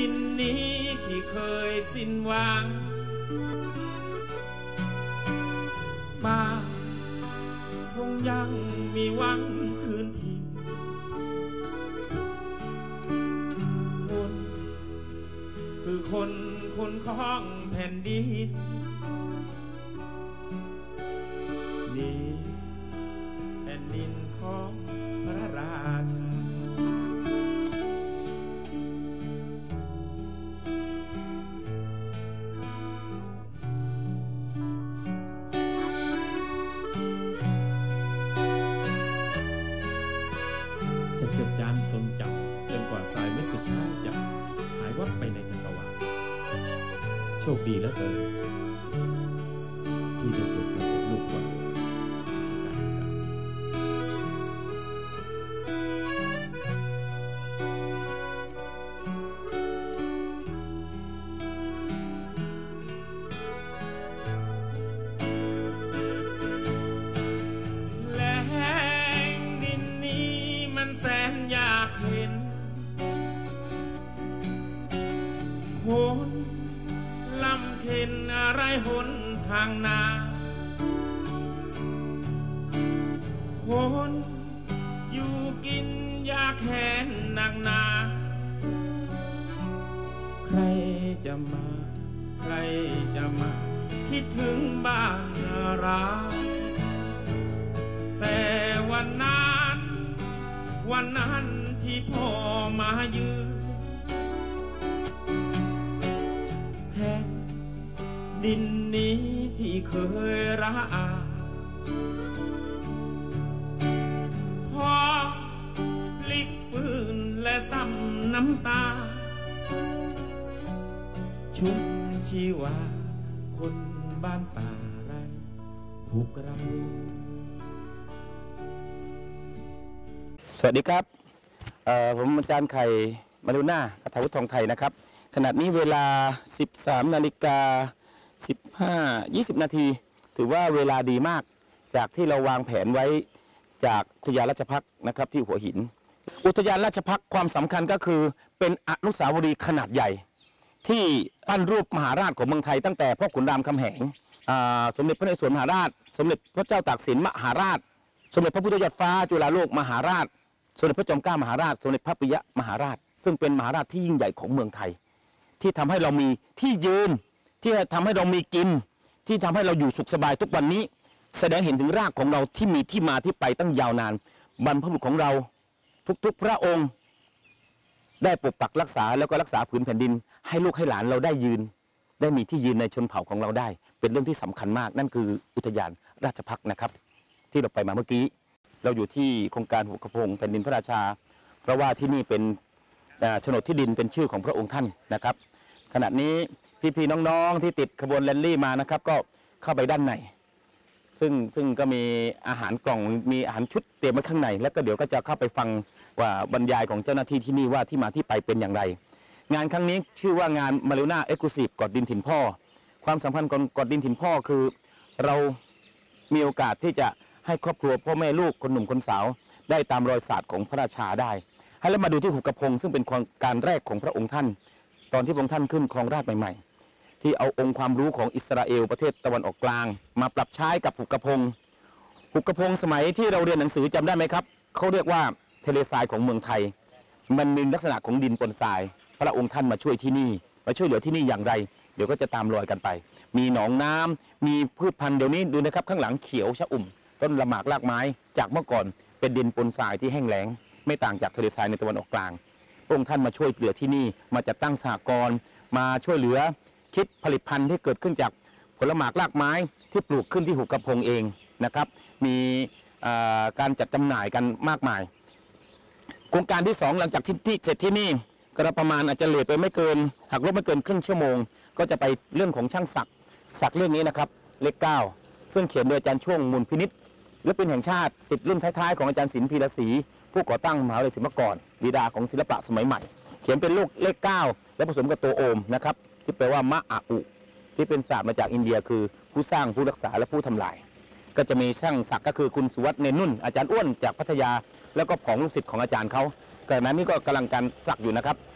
ดินนี้ที่เคยสิ้นหวังบ้านคงยังมีหวังคืนถิ่นคนคือคนของแผ่นดินนี่แผ่นดินของพระราชาจะจดจานทรงจำจนกว่าสายเม็ดสุดท้ายจะหายวับไปในจักรวาลโชคดีแล้วเกินที่ได้เกิดมาเป็นลูกคนแสนอยากเห็นหนลำเข็นอะไรหนทางนาคนอยู่กินอยากแค้นหนักหนาใครจะมาคิดถึงบ้านเราแต่วันนั้นที่พ่อมายืนแผ่นดินนี้ที่เคยรักพ่อพลิกฟื้นและซ้ำน้ำตาชุ่มชีวาคนบ้านป่าไรผูกเราสวัสดีครับผมอาจารย์ไข่มารุน่าคทาวุฒิทองไทยนะครับขณะนี้เวลา 13:20 นาทีถือว่าเวลาดีมากจากที่เราวางแผนไว้จากอุทยานราชภัฏนะครับที่หัวหินอุทยานราชภัฏความสำคัญก็คือเป็นอนุสาวรีย์ขนาดใหญ่ที่ปั้นรูปมหาราชของเมืองไทยตั้งแต่พ่อขุนรามคำแหงสมเด็จพระนเรศวรมหาราชสมเด็จพระเจ้าตากสินมหาราชสมเด็จพระพุทธยอดฟ้าจุฬาโลกมหาราชสมเด็จพระจอมเกล้ามหาราชสมเด็จพระปิยมหาราชซึ่งเป็นมหาราชที่ยิ่งใหญ่ของเมืองไทยที่ทำให้เรามีที่ยืนที่ทำให้เรามีกินที่ทำให้เราอยู่สุขสบายทุกวันนี้แสดงเห็นถึงรากของเราที่มีที่มาที่ไปตั้งยาวนานบรรพบุรุษของเราทุกๆพระองค์ได้ปกปักรักษาแล้วก็รักษาผืนแผ่นดินให้ลูกให้หลานเราได้ยืนได้มีที่ยืนในชนเผ่าของเราได้เป็นเรื่องที่สำคัญมากนั่นคืออุทยานราชภัฏนะครับที่เราไปมาเมื่อกี้เราอยู่ที่โครงการหัวกระพงแผ่นดินพระราชาเพราะว่าที่นี่เป็นโฉนดที่ดินเป็นชื่อของพระองค์ท่านนะครับขณะนี้พี่ๆน้องๆที่ติดขบวนแรลลี่มานะครับก็เข้าไปด้านในซึ่งก็มีอาหารกล่องมีอาหารชุดเตรียมไว้ข้างในแล้วก็เดี๋ยวก็จะเข้าไปฟังว่าบรรยายของเจ้าหน้าที่ที่นี่ว่าที่มาที่ไปเป็นอย่างไรงานครั้งนี้ชื่อว่างานมาริน่าเอ็กซ์คลูซีฟกอดดินถิ่นพ่อความสำคัญของกอดดินถิ่นพ่อคือเรามีโอกาสที่จะให้ครอบครัวพ่อแม่ลูกคนหนุ่มคนสาวได้ตามรอยศาสตร์ของพระราชาได้ให้เรามาดูที่หุบกระพงซึ่งเป็นการแรกของพระองค์ท่านตอนที่พระองค์ท่านขึ้นครองราชย์ใหม่ๆที่เอาองค์ความรู้ของอิสราเอลประเทศตะวันออกกลางมาปรับใช้กับหุบกระพงสมัยที่เราเรียนหนังสือจำได้ไหมครับเขาเรียกว่าทะเลทรายของเมืองไทยมันมีลักษณะของดินปนทรายพระองค์ท่านมาช่วยที่นี่มาช่วยเหลือที่นี่อย่างไรเดี๋ยวก็จะตามรอยกันไปมีหนองน้ำมีพืชพันธุ์เดี๋ยวนี้ดูนะครับข้างหลังเขียวชอุ่มต้นละหมากรากไม้จากเมื่อก่อนเป็นดินปนทรายที่แห้งแล้งไม่ต่างจากทะเลทรายในตะวันออกกลางพระองค์ท่านมาช่วยเหลือที่นี่มาจัดตั้งสหกรณ์มาช่วยเหลือคิดผลิตภัณฑ์ที่เกิดขึ้นจากผลหมากรากไม้ที่ปลูกขึ้นที่หุบกระพงเองนะครับมีการจัดจำหน่ายกันมากมายโครงการที่2หลังจากที่เสร็จที่นี่ก็ประมาณอาจจะเลทไปไม่เกินหักลบไม่เกินครึ่งชั่วโมงก็จะไปเรื่องของช่างศักดิ์เรื่องนี้นะครับเลข 9ซึ่งเขียนโดยอาจารย์ช่วงมูลพินิจศิลปินแห่งชาติ10รุ่นท้ายๆของอาจารย์ศิลป์พีระศรีผู้ก่อตั้งมหาวิทยาลัยศิลปากรบิดาของศิลปะสมัยใหม่เขียนเป็นเลข 9และผสมกับตัวโอมนะครับที่แปลว่ามะอาอุที่เป็นศาสตร์มาจากอินเดียคือผู้สร้างผู้รักษาและผู้ทำลายก็จะมีช่างศักดิ์ก็คือคุณสุวัฒน์เนนุ่นอาจารย์อ้วนจากพัทยาแล้วก็ผองลูกศิษย์ของอาจารย์เขาขณะนี้ก็กำลังการศักดิ์อยู่นะครับ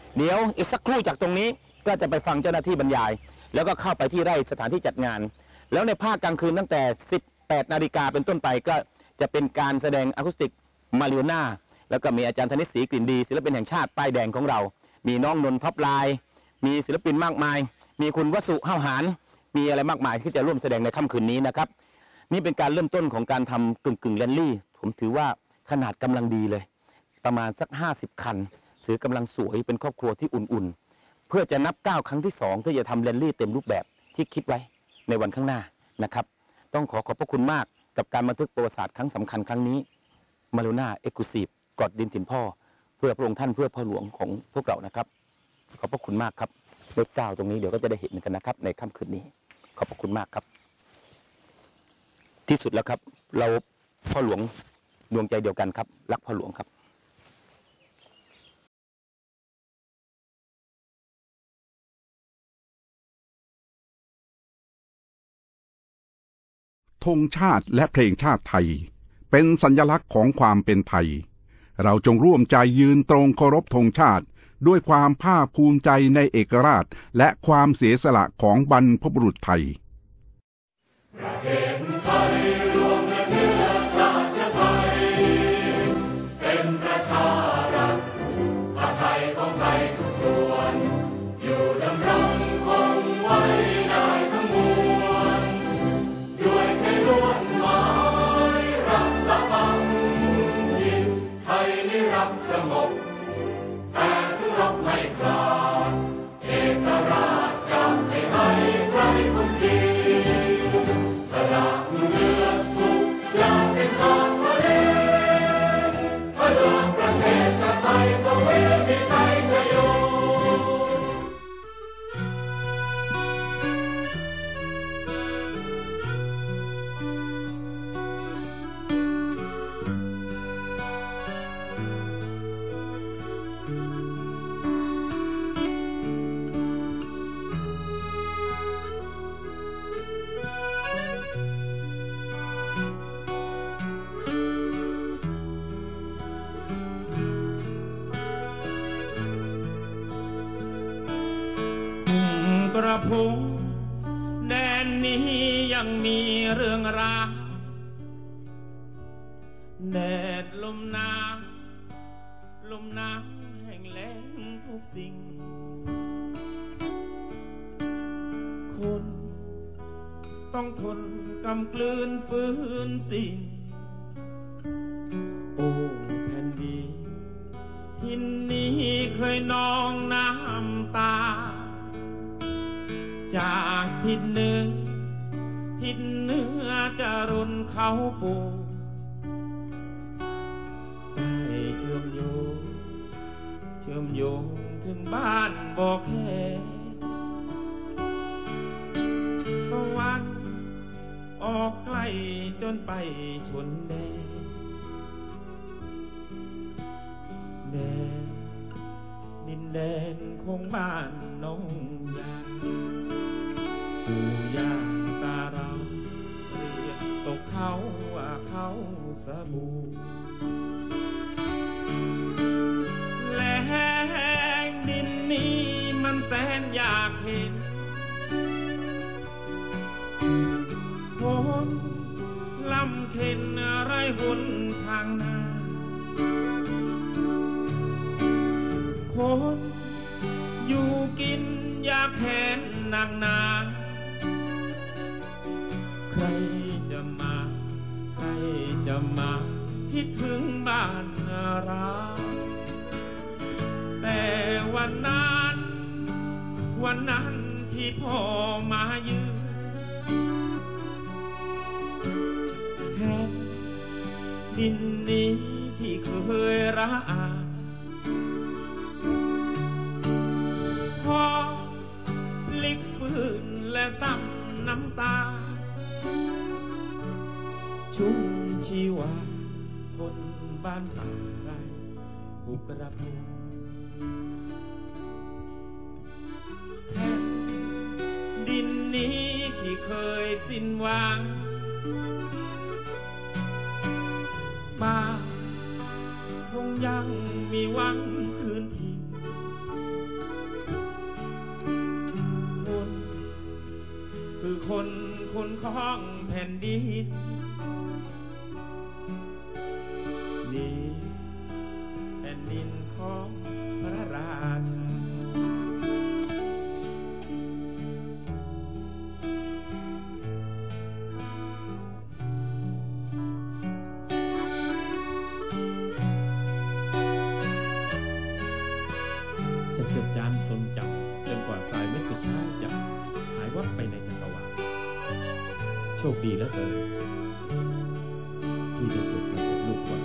เดี๋ยวอีกสักครู่จากตรงนี้ก็จะไปฟังเจ้าหน้าที่บรรยายแล้วก็เข้าไปที่ไร่สถานที่จัดงานแล้วในภาคกลางคืนตั้งแต่ 18 นาฬิกาเป็นต้นไปก็จะเป็นการแสดงอะคูสติกมาริโอน่าแล้วก็มีอาจารย์ธนิตศรีกลิ่นดีศิลปินแห่งชาติป้ายแดงของเรามีน้องนนท็อปไลน์มีศิลปินมากมายมีคุณวสุห้าวหารมีอะไรมากมายที่จะร่วมแสดงในค่ำคืนนี้นะครับนี่เป็นการเริ่มต้นของการทำกึ่งแรลลี่ผมถือว่าขนาดกำลังดีเลยประมาณสัก50 คันเสือกำลังสวยเป็นครอบครัวที่อุ่นๆเพื่อจะนับ9ครั้งที่2ที่จะทำแรลลี่เต็มรูปแบบที่คิดไว้ในวันข้างหน้านะครับต้องขอบพระคุณมากกับการบันทึกประวัติศาสตร์ครั้งสำคัญครั้งนี้มาริโอน่าเอ็กซ์คลูซีฟกอดดินถิ่นพ่อเพื่อพระองค์ท่านเพื่อพ่อหลวงของพวกเรานะครับขอบพระคุณมากครับเลข9ตรงนี้เดี๋ยวก็จะได้เห็นกันนะครับในค่ำคืนนี้ขอบพระคุณมากครับที่สุดแล้วครับเราพ่อหลวงดวงใจเดียวกันครับรักพ่อหลวงครับธงชาติและเพลงชาติไทยเป็นสัญลักษณ์ของความเป็นไทยเราจงร่วมใจยืนตรงเคารพธงชาติด้วยความภาคภูมิใจในเอกราชและความเสียสละของบรรพบุรุษไทยประเทศไทยรวมและเชื้อชาติไทยเป็นประชารัฐผ้าไทยของไทยทุกส่วนอยู่ดำรงคงไว้ได้ทั้งมวลด้วยไทยล้วนหมายรักษาบังยินไทยนิรักสงบแต่ถึงรบไม่กล้าเอกราชจะไม่ให้ใครคุมขีสละเลือดทุกอย่างเป็นชาติทะเลถ้าเลือกประเทศชาติไทยก็ไม่มีชัยชโยกระพงแดนนี้ยังมีเรื่องราวแดดลมหนาวแห้งแล้งทุกสิ่งคนต้องทนกำกลืนฝืนสิ่งโอ้แผ่นดินทินนี้เคยนองน้ำตาจากทิศเหนือจะรุนเขาปูไปเชื่อมโยงถึงบ้านบอกแค่ตะวันออกไกลจนไปชนแดนดินแดนของบ้านน้องยาปู่ย่าตาเราเรียกตกเขาว่าเขาสะบูแหล่งดินนี้มันแสนอยากเห็นคนลำเข็นอะไรหุ่นทางนาคนอยู่กินอยากแค้นนางนาใครจะมาคิดถึงบ้านเราแต่วันนั้นที่พ่อมายืนแผ่นดินนี้ที่เคยรักพอพลิกฟื้นและซ้ำน้ำตาชุ่มชีวาคนบ้านป่าไร่หุบกระพุ้งแผ่นดินนี้ที่เคยสิ้นหวังมาคงยังมีหวังคืนถิ่นคนของแผ่นดินนี่แผ่นดินของพระราชาจะจดจำทรงจำจนกว่าสายเม็ดสุดท้ายจะหายวับไปในจักรวาลโชคดีแล้วเกินที่ได้เกิดมาเป็นลูกคน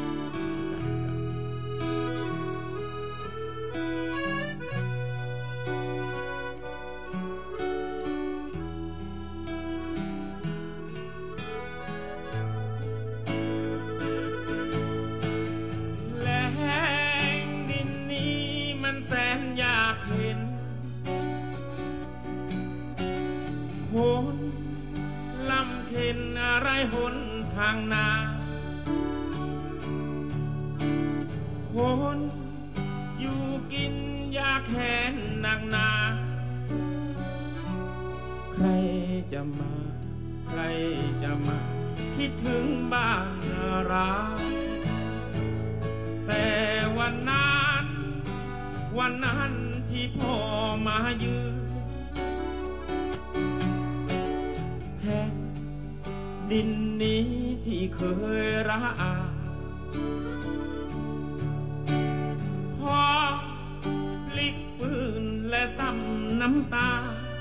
และแห่งดินนี้มันแสนอยากเห็นคนลำเข็นอะไรหนทางนาคนอยู่กินยากแค้นหนักหนาใครจะมาใครจะมาคิดถึงบ้านเราแต่วันนั้นที่พ่อมายืนแผ่นดินนี้ที่เคยรักพอพลิกฟื้นและซ้ำน้ำตา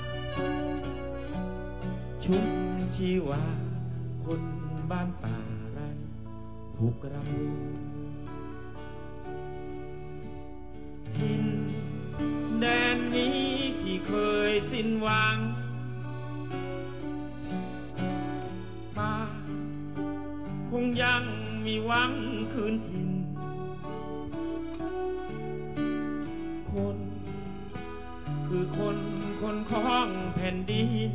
ชุบชีวาคนบ้านป่าไรผูกเราทินแดนนี้ที่เคยสิ้นหวังป่าคงยังมีหวังคืนถิ่นคนคือคนของแผ่นดิน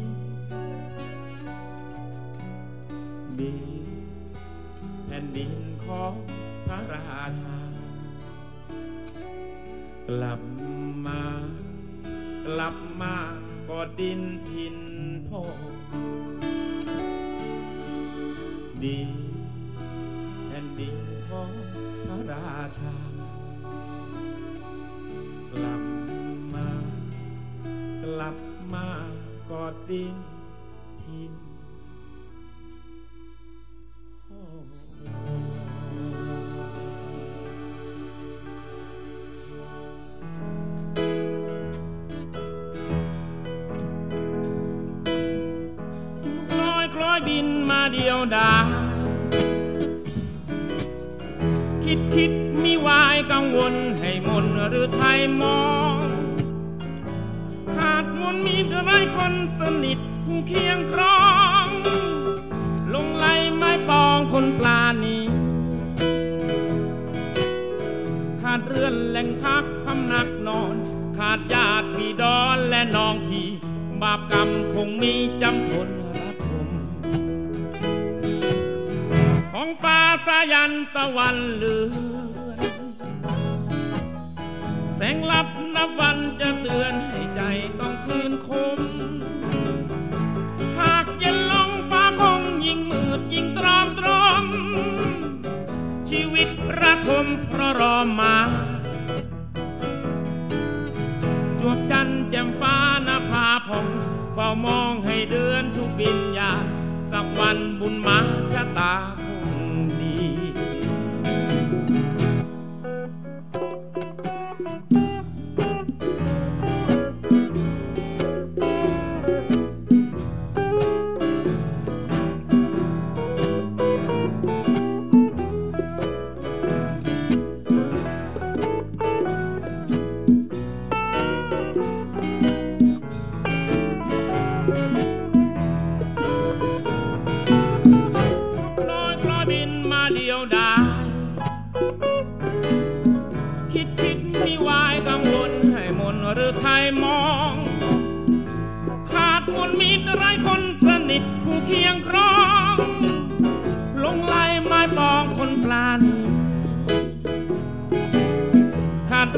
ดีแผ่นดินของพระราชากลับมากอดดินถิ่นพ่อดีแผ่นดินของพระราชากลับมากอดดินถิ่นพ่อบินมาเดียวดายคิดมีวายกังวลให้มนหรือไทยมองขาดมนมีไรคนสนิทผู้เคียงครองลงไหลไม้ปองคนปลานี้ขาดเรือนแหล่งพักพำนักนอนขาดญาติพี่ดอนและน้องพี่บาปกรรมคงมีจำทนของฟ้าสายันตะวันเลือนแสงลับนับวันจะเตือนให้ใจต้องคืนคมหากเย็นลงฟ้าคงยิ่งมืดยิ่งตรอมชีวิตระทมเพราะรอมาจวบจันทร์แจ่มฟ้าหน้าผาผ่องเฝ้ามองให้เดือนทุกวิญญาณสักวันบุญมาชะตา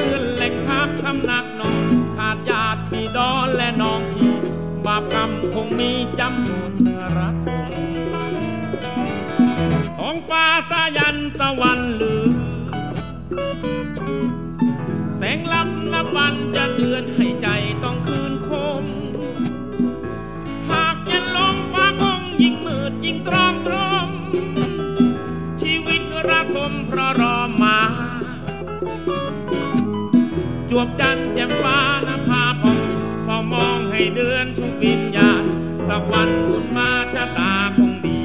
คงมีจำรักท้องฟ้าสายันตะวันลือแสงลำนับวันจะเตือนให้ใจต้องคืนคมหากยันลงฟ้าคงยิ่งมืดยิ่งตรอมตรมชีวิตระทมเพราะรอมาจวบจันทร์แจ่มฟ้านภาพองเฝ้ามองให้เดือนชุบวิญญาณสักวันคุณมาชะตาคงดี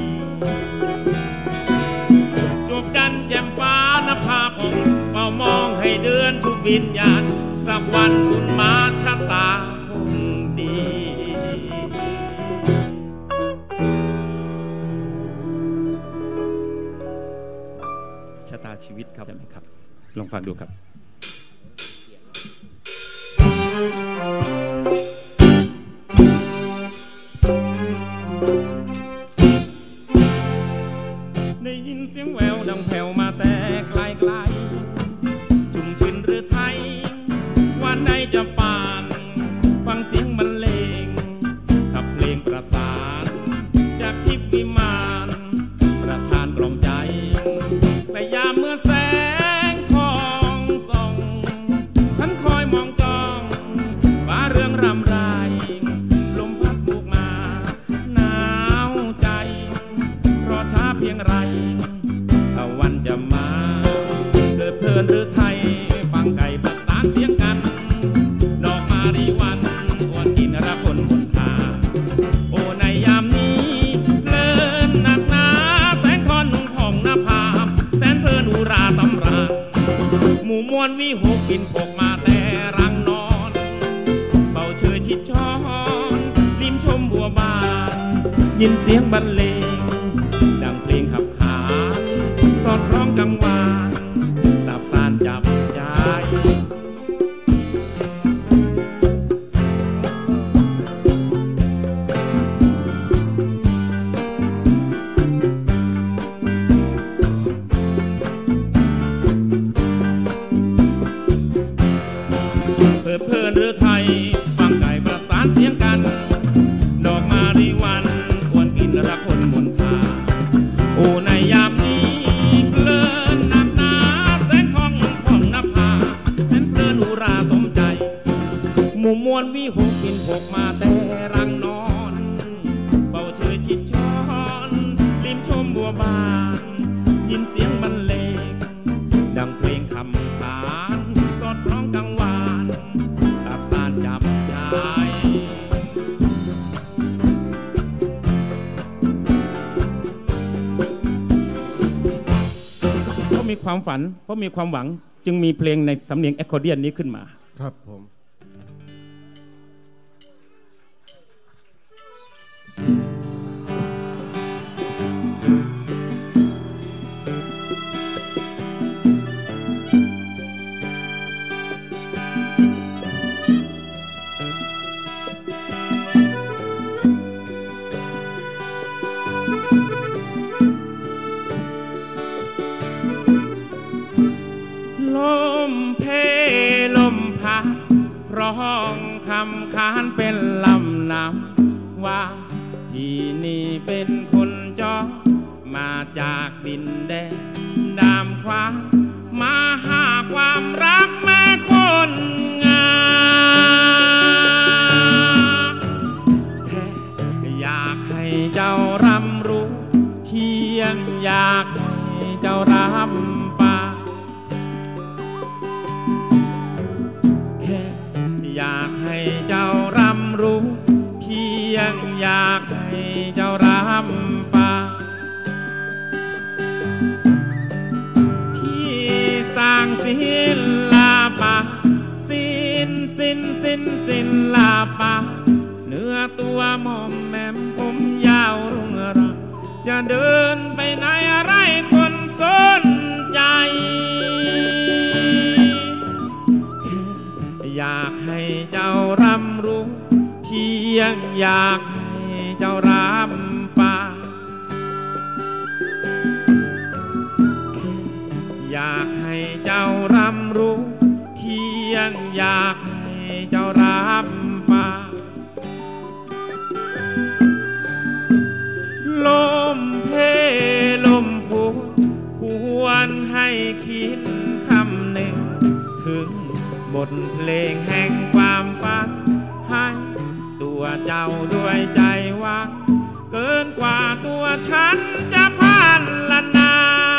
จวบจันทร์แจ่มฟ้านภาพองเฝ้ามองให้เดือนชุบวิญญาณสักวันคุณมาชะตาคงดีชะตาชีวิตครับใช่ไหมครับลองฟังดูครับได้ยินเสียงแววดังแผ่วมาแต่ไกลๆชุ่มชื่นหรือไทยวันใดจะปานฟังเสียงบรรเลงขับเพลงประสานจากทิพย์วิมานประทานกล่อมใจพยามเมื่อแสงทองส่องฉันคอยมองจ้องฟ้าเรื่องรำไรลมพัดบุกมาหนาวใจรอช้าเพียงไรถ้าวันจะมาเกิดเพลินหรือไทยฟังไก่ประสานเสียงกันดอกมารีวันอวนกินระคนบนทางโอ้ในยามนี้เพลินหนักหนาแสงทอนนุ่งของหน้าผาแสนเพลินอุราสำราญหมู่มวลวิหกบินปกมาแต่รังนอนเป่าเชยชิดช้อนริมชมบัวบานยินเสียงบรรเลงดังเพลงขับขานสอดคล้องกังวานสับสานจับใจเปิดเพลินหรือไทยฟังไก่ประสานเสียงกันดอกมาริวันอวนกินระคนบนทางโอ้ในยามนี้เพลินหนักหนาแสงทองของนภาแสนเพลินอุราสมใจหมู่มวลวิหกบินพกมาแต่รังนอนเป่าเชยชิดช้อนริมชมบัวบานยินเสียงบรรเลงดังเพลงคำขานสอดคล้องกังวานสับสานจับใจเพราะมีความฝันเพราะมีความหวังจึงมีเพลงในสำเนียงแอคคอร์เดียนนี้ขึ้นมาครับผมลมเพลมพัดร้องคำค้านเป็นลำนำว่าที่นี่เป็นคนจอมาจากดินแดนดามขวางมาหาความรักแม่คนงามแค่อยากให้เจ้าร่ำรู้เพียงอยากให้เจ้ารับฟังแค่อยากให้เจ้าร่ำรู้เพียงอยากให้เจ้ารับฟังที่สร้างศิลปะศิลปะเนื้อตัวหม่อมแหม่มผมยาวรุ่งเรืองจะเดินไปไหนอะไรคนสนใจอยากให้เจ้าร่ำรู้เพียงอยากให้เจ้ารับฟังอยากให้เจ้าร่ำรู้เพียงอยากให้เจ้ารับฟังถึงบทเพลงแห่งความฝันให้ตัวเจ้าด้วยใจหวังเกินกว่าตัวฉันจะพันละนา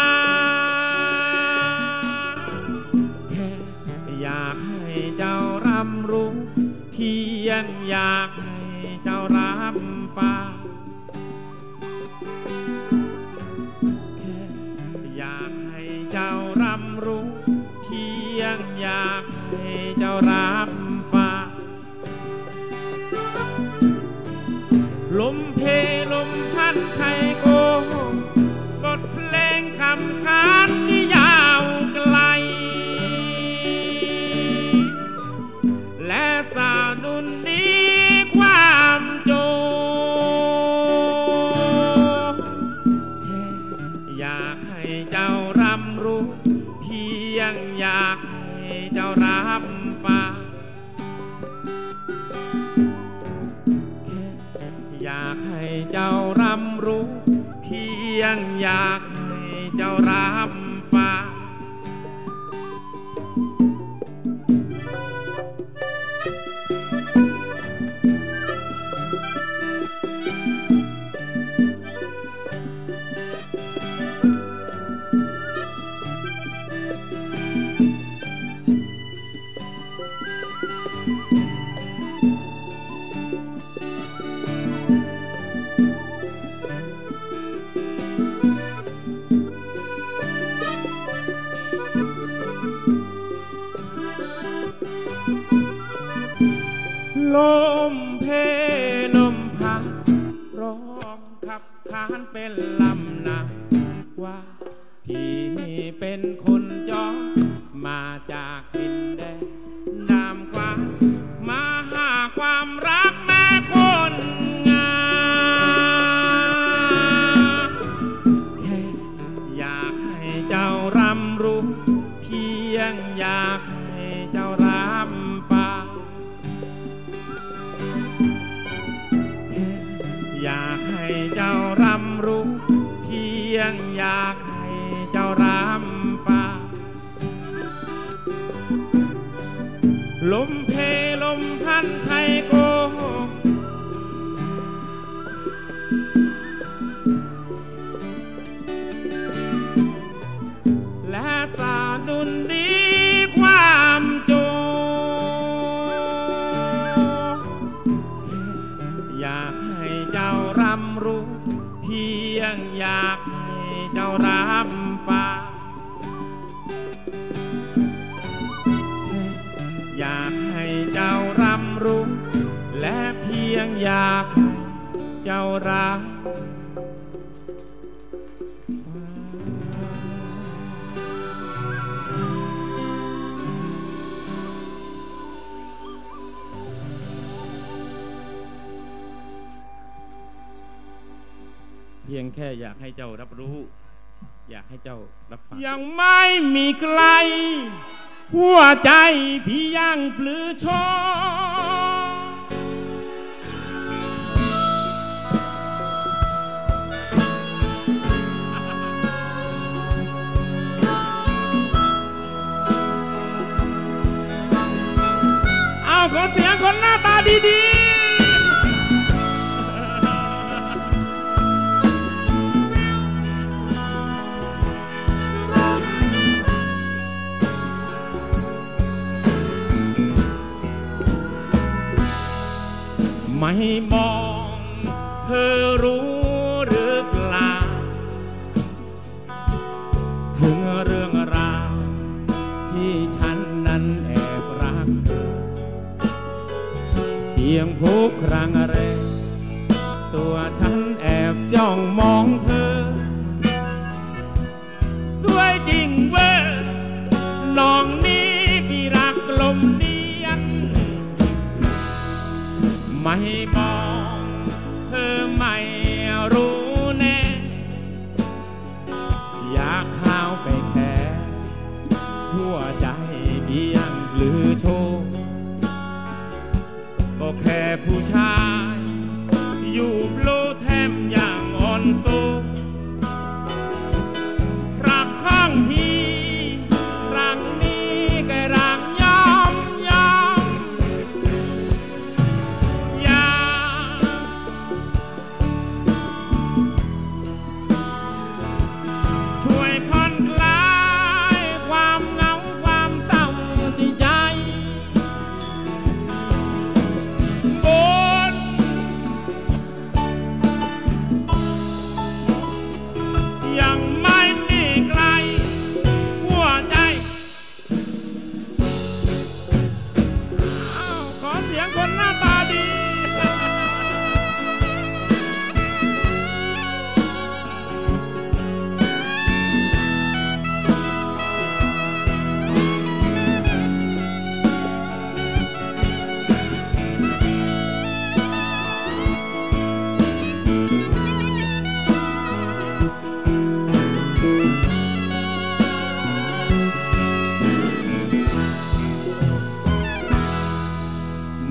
แค่อยากให้เจ้ารับรู้เพียงอยากให้เจ้ารับฟังแค่อยากให้เจ้ารับรู้เพียงอยากให้เจ้ารับฟังลมเพลมพัดชัยโกบทเพลงคำค้านที่ยาวไกลและสาดุลดีความโจอยากให้เจ้ารับรู้เพียงอยากให้เจ้ารับฟังอยากให้เจ้ารับรู้เพียงอยากให้เจ้ารับฟังลมเพลมพัดร้องขับขานเป็นลำนาว่าพี่เป็นคนจรมาจากดินแดนน้ำกว้างมาหาความรักแม่คนงามแค่อยากให้เจ้ารับรู้เพียงอยากให้เจ้ารับฟังอยากให้เจ้ารับรู้เพียงอยากให้เจ้ารับฟังลมเพลมพันชัยโกและสาดุลดีความโจอยากให้เจ้ารับรู้เพียงอยากให้เจ้ารับฟังอยากให้เจ้ารับรู้และเพียงอยากให้เจ้ารับเพียงแค่อยากให้เจ้ารับรู้อยากให้เจ้ารับฟังยังไม่มีใครหัวใจที่ยังปลื้อชอเอาขอเสียงคนหน้าตาดีๆไม่มองเธอรู้หรือเปล่าถึงเรื่องราวที่ฉันนั้นแอบรักเธอเพียงทุกครั้งแรกตัวฉันแอบจ้องมองเธอสวยจริงเว้ยน้องนี้พี่รักลมเดียนไม่มองเธอไม่รู้แน่อยากเข้าไปแค่หัวใจเพียงหรือโชว์ก็แค่ผู้ชายอยู่โลแทมอย่างอ่อนโซรักข้างพี่รักนี้ก็รัก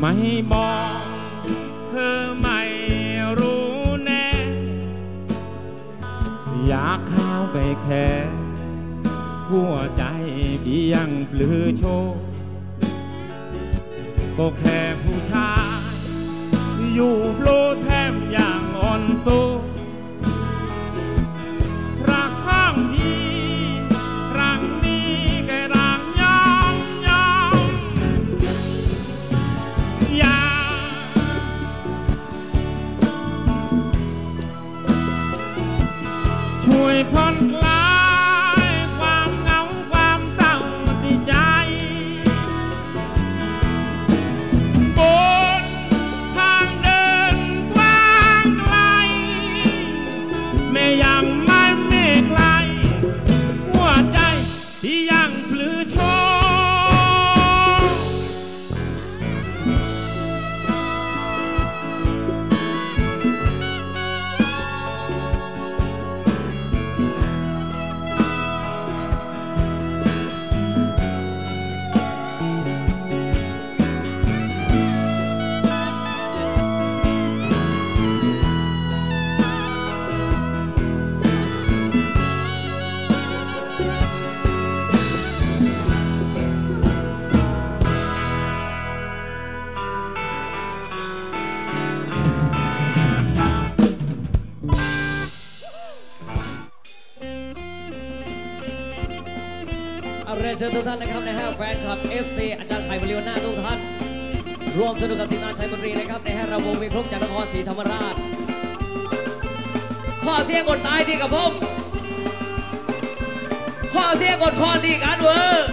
ไม่บอกเธอไม่รู้แน่อยากเข้าไปแค่หัวใจพี่ยังปลือโชว์ก็แค่ผู้ชายอยู่โลแทมอย่างอ่อนโซรักข้างพี่รักนี้แค่รักยองยองอยากช่วยผ่อนคลายความเหงาความเศร้าที่ใจบนทางเดินกว้างไกลแม้ยังไม่ไกลหัวใจที่ยังปลือโชเรียนเชิญทุกท่านนะครับในห้างแฟนคลับ FC อาจารย์ไข่บริวนาทุกท่านรวมสนุกกับทีมงานชัยบุรีนะครับในห้างระวงมีครบจากนครศรีธรรมราชข้อเสียงกดตายที่กับผมข้อเสียงกดพรที่กันเวอร์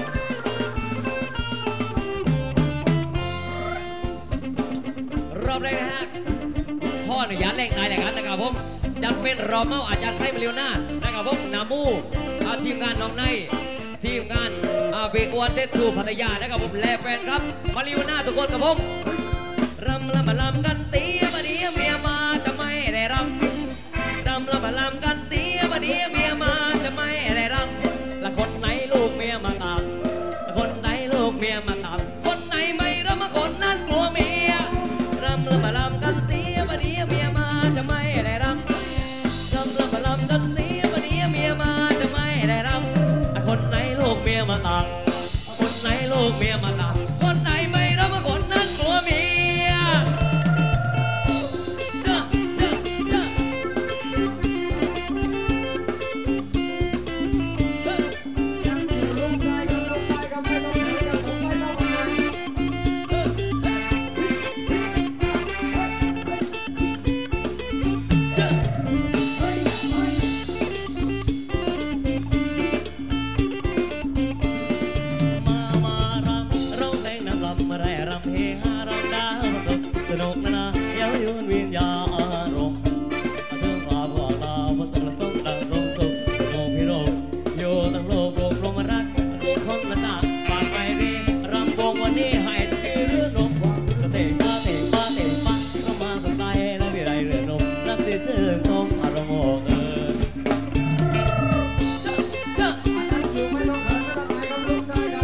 รอบแรกนะฮะข้ออนุญาตแรงตายแหละกันนะครับผมจัดเป็นรอเมาอาจารย์ไข่บริวนานะครับผมนามูทีมงานน้องในทีมงานเบอวนเททูพัทยานะครับผมและแฟนครับมาริวนาทุกคนกับผมรำละมาลำกันเสียบัดนี้เมียมาจะไม่ได้รำละมาลำกันเสียบัดนี้เมียมาจะไม่ได้รำละคนไหนลูกเมียมาตามคนไหนลูกเมียมาตามคนไหนไม่รำคนนั้นกลัวเมียรำละมาลำกันเสียบัดนี้เมียมาจะไม่ได้รำละมาลำกันเสียบัดนี้เมียมาจะไม่ได้รำคนไหนลูกเมียมาตามคนไหนลูกเมียมาตามคนไหนไม่รับคนนั้นกลัวเมียจ้าจ้าจ้าลงใจกันลงใจกันไม่ต้องไหนกันผมไม่ต้องมาจ้าสนุกนะเย้ายุนวิญญาอารมณ์เรื่องราวพวกเราผสมผสมดังสมสุขโลกพิโรธอยู่ตั้งโลกโลกลมรักทุกคนมาจากปากไปรีรำวงวันนี้ให้ทุกทีเรื่องนมเตะป้าเตะป้าเตะป้าเข้ามาสนใจแล้วมีไรเรื่องนมรักเสียชื่นชมอารมณ์โง่จ้าอยู่ไม่ต้องขันไม่ต้องไหนต้องลุกใจกัน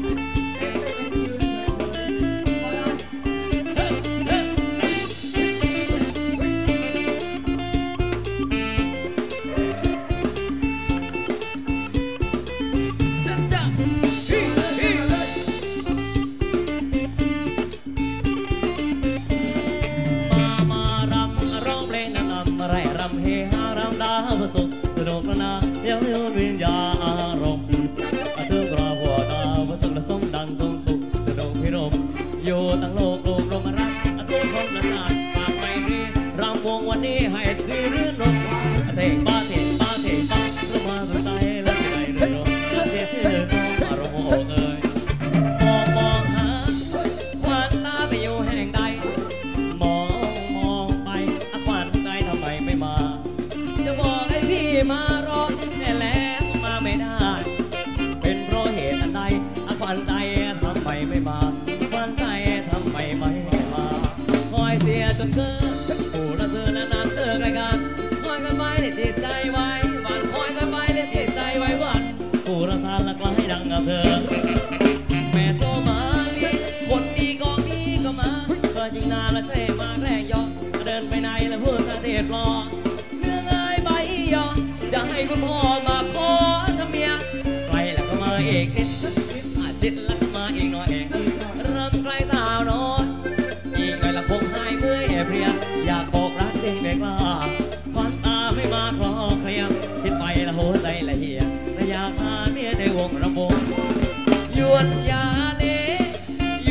สนุกนะเย้ายุนวิญญาอารมณ์เรื่องราวพวกเราผสมผสมดังสมสุขสนุกพิรมอยู่ตั้งโลกโลกลมรักทุกคนละนาดปากไปรีรำวงวันนี้ให้ทุกทีเรื่องนมเตะป้าเตะป้าเตะป้าแล้วมาสนใจแล้วที่ไหนเรื่องนมเสียชื่อชมอารมณ์โง่เอ่ยมองหาควันตาไปอยู่แห่งใดมองไปควันใจทำไมไม่มาจะบอกให้พี่มารอแน่แล้วมาไม่ได้เป็นเพราะเหตุอันใดควันใจทำไมไม่มาควันใจทำไม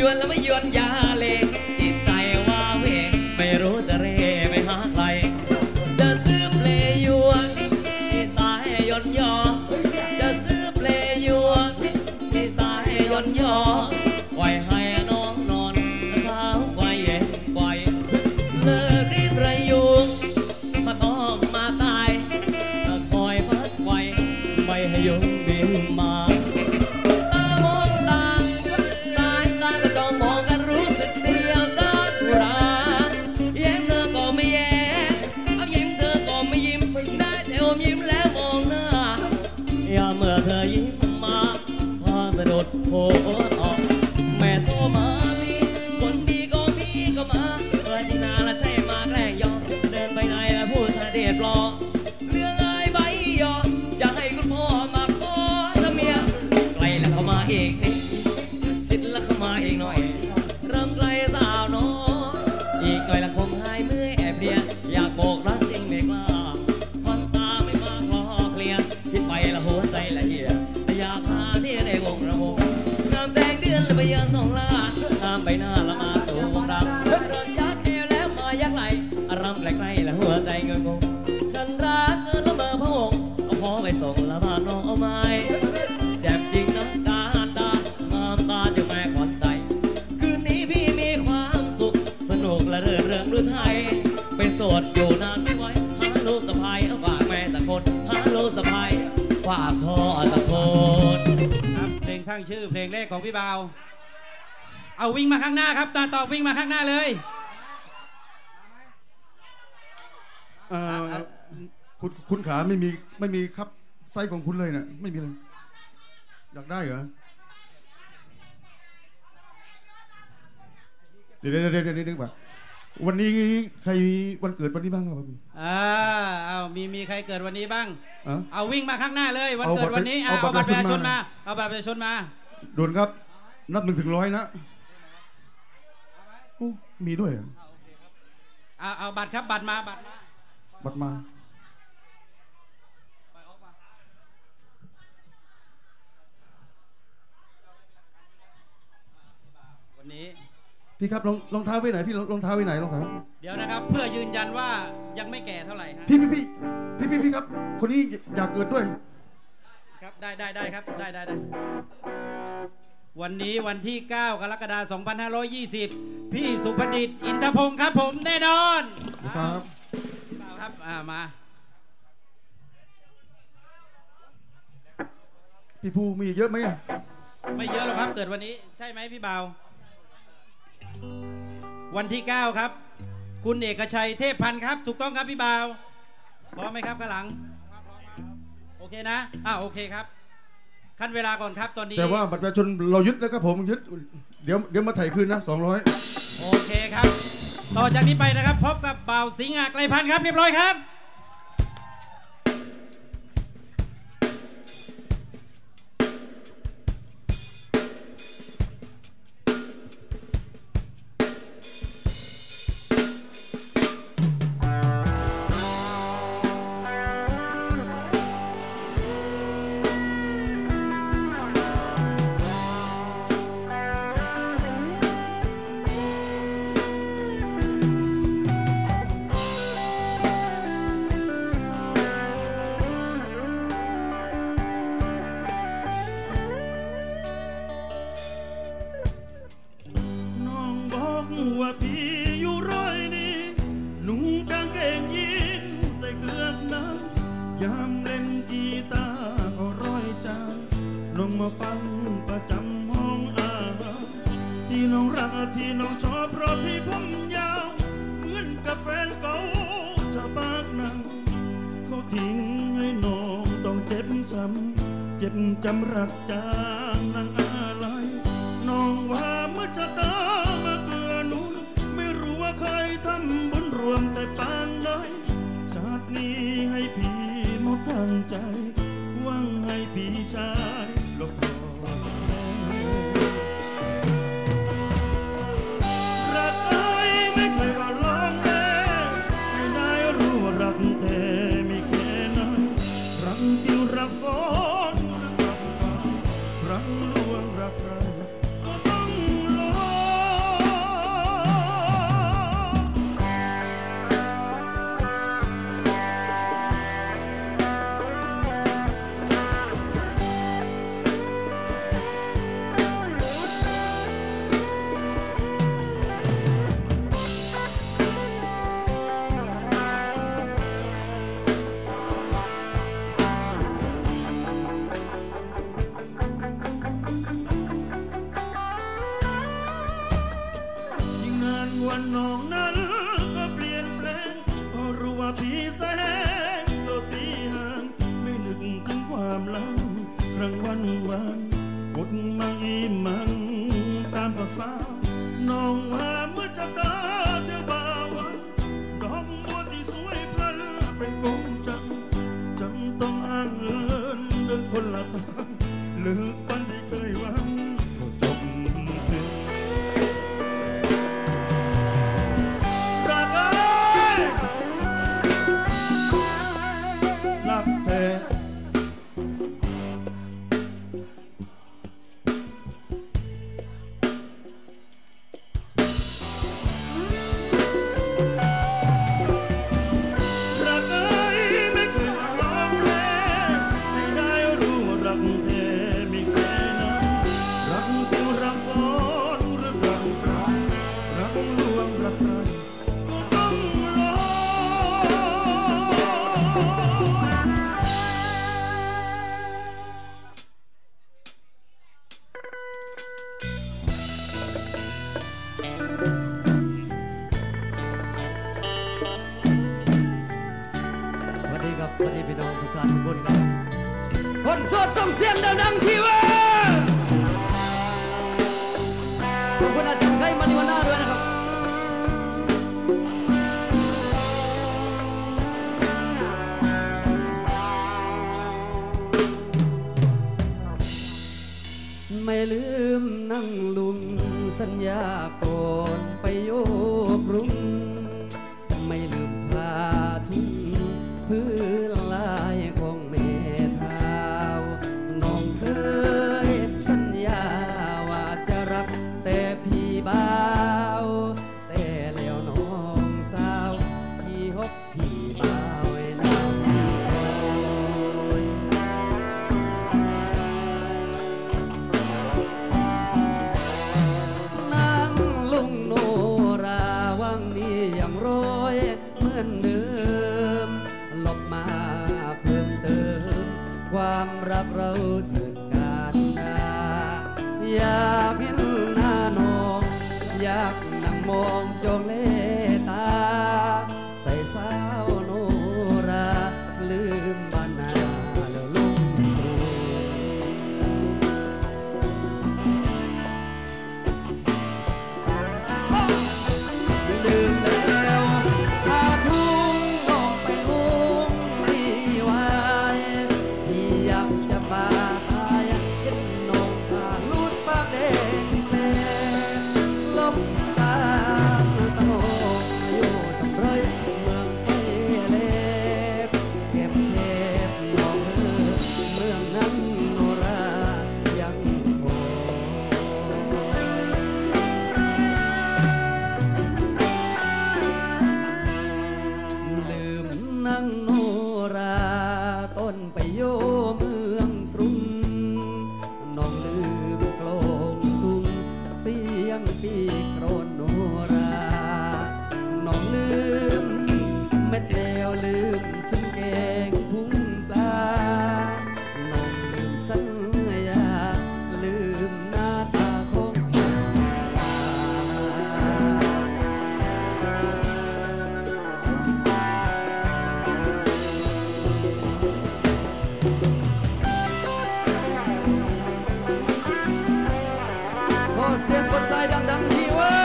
วนแล้วไม่ยวนยาเลงจิตใจว่าเวงไม่รู้จะเร่ไปหาใครจะซื้อเพลงยวนที่สายย่อนย่อจะซื้อเพลงยวนที่สายย่อนย่อไว้ให้น้องนอนเท้าไว้เย็นไว้เลิกรีบระยุงมาต้องมาตายคอยพัดไว้ไม่ให้ยุงบินมาตามองตาสายตาก็จ้องมองกันรู้สึกเสียวซากุระแย้มเธอก็ไม่แย้มเอายิ้มเธอก็ไม่ยิ้มได้แต่อมยิ้มแล้วมองหน้าอย่าเมื่อเธอยิ้มมาพาสะดุดโผล่ออกแม่โซมาลีคนดีก็มีก็มาเคยที่นาและใช่มาแกล้งยอเดินไปไหนแล้วพูดชาเดชรอเรื่องไอ้ใบยอจะให้คุณพ่อมาขอทำเมียไกลแล้วเขามาเองนี่สิทธิ์แล้วเขามาเองหน่อยเริ่มไกลสาวน้อยอีกหน่อยละคงหายเมื่อยแอบเรียอยากบอกรักจริงไม่กล้าความตาไม่มาคลอเคลียคิดไปละหัวใจละเอียดแต่อยากพาเนี่ยในวงระบบน้ำแดงเดือนละไปยังสองลาตามใบหน้าละมาสู่วงรำเริ่มยักเอวแล้วมายักไหลอารมณ์ใกล้ๆละหัวใจเงงฉันรักเธอละเมอพะวงเอาพอไปส่งละพาน้องเอาไม้แจ่มจริงนะการตางามตาจะแม่ขวัญใจคืนนี้พี่มีความสุขสนุกและเริงรือไทยเป็นโสดอยู่นานไม่ไหวหาลูกสะพ้ายเอาฝากแม่ตะคนหาลูกสะพ้ายฝากพ่อตะคนครับเพลงสร้างชื่อเพลงแรกของพี่บ่าวเอาวิ่งมาข้างหน้าครับตาตอบวิ่งมาข้างหน้าเลยคุณขาไม่มีครับไซส์ของคุณเลยเนี่ยไม่มีเลยอยากได้เหรอเดี๋ยวนึกว่าวันนี้ใครวันเกิดวันนี้บ้างครับเอามีใครเกิดวันนี้บ้างเอาวิ่งมาข้างหน้าเลยวันเกิดวันนี้เอาบัตรประชาชนมาเอาบัตรประชาชนมาด่วนครับนับ1 ถึง 100นะมีด้วยเอาบัตรครับบัตรมาวันนี้พี่ครับรองเท้าไว้ไหนพี่รองเท้าไว้ไหนรองเท้าเดี๋ยวนะครับเพื่อยืนยันว่ายังไม่แก่เท่าไหร่ครับพี่ครับคนนี้อยากเกิดด้วยครับได้ครับได้วันนี้วันที่9 กรกฎาคม 2520พี่สุภดิษฐ์อินทพงศ์ครับผมแน่นอนครับมาพี่ภูมีเยอะไหมไม่เยอะหรอกครับเกิดวันนี้ใช่ไหมพี่บ่าววันที่9ครับคุณเอกชัยเทพพันธ์ครับถูกต้องครับพี่บ่าวพร้อมไหมครับข้างหลังโอเคนะโอเคครับขั้นเวลาก่อนครับตอนนี้แต่ว่าบัตรประชาชนเรายึดแล้วครับผมยึดเดี๋ยวมาถ่ายคืนนะ200 โอเคครับต่อจากนี้ไปนะครับพบกับบ่าวสิงห์ไกลพันธ์ครับเรียบร้อยครับจำรักจางนางอะไรน้องว่าเมื่อชะตามาเกลือหนุนไม่รู้ว่าใครทำบุญรวมแต่ปานใดชาตินี้ให้พี่หมดทางใจหวังให้พี่ชายลบรอยรักเอ้ยไม่เคยว่าลองแลให้ได้รู้ว่ารักแท้ไม่แค่นั้นรักจริงรักซ้อนรักลวงว่าน้องนั้นก็เปลี่ยนแปลงพอรู้ว่าพี่แสงโลตีห่างไม่นึกถึงความหลังครั้งวันอดมังอิ่มมังตามภาษาน้องว่าเมื่อจะตาเดียวบ่าวันดอกบัวที่สวยพลันเป็นกงจังจำต้องอ้างเอินเดินคนละทางเลือกฝันที่เคยหวังก็จบสิ้นรักเอ้ยรักแท้วันนี้พี่น้องทุกท่านทุกคนครับคนโสดส่งเสียงดังๆทีว่าขอบคุณอาจารย์ไก่มานิวนาด้วยนะครับไม่ลืมนั่งลุงสัญญาก่อนไปโยกรุงไม่ลืมพาทุ่งพื้นลายของแม่เท้าน้องเคยสัญญาว่าจะรักแต่พี่บ่าวแต่แล้วน้องสาวพี่ฮบพี่บ่าวไอ้น้องนั่งลุงโนราวังนี้ยังร้อยเหมือนเดิมหลบมาเพิ่มเติมความรักเราเถิดการนาอยากเห็นหน้าน้องอยากนั่งมองจ้องเลตาใส่สาวโนราลืมบ้านนาแล้วลุงลืมแล้วพาทุ่งน้องไปลุงดีไว้พี่อยากจะมาตายเห็นน้องพาลุดปากแดงแปลลบตาตะโนอยู่ตำไรเมืองไฟเล็บเก็บเทปน้องเมืองนั้นโนรายังพอลืมนั่งโนราต้นไปโยเมืองกรุงน้องลืมกลองตุ้งเสียงปีกโกรนโนราน้องลืมเม็ดแนวลืมซึ่งแกงพุงปลาน้องลืมสัญญาลืมหน้าตาของพี่ขอเสียงคนตายดังๆทีว่า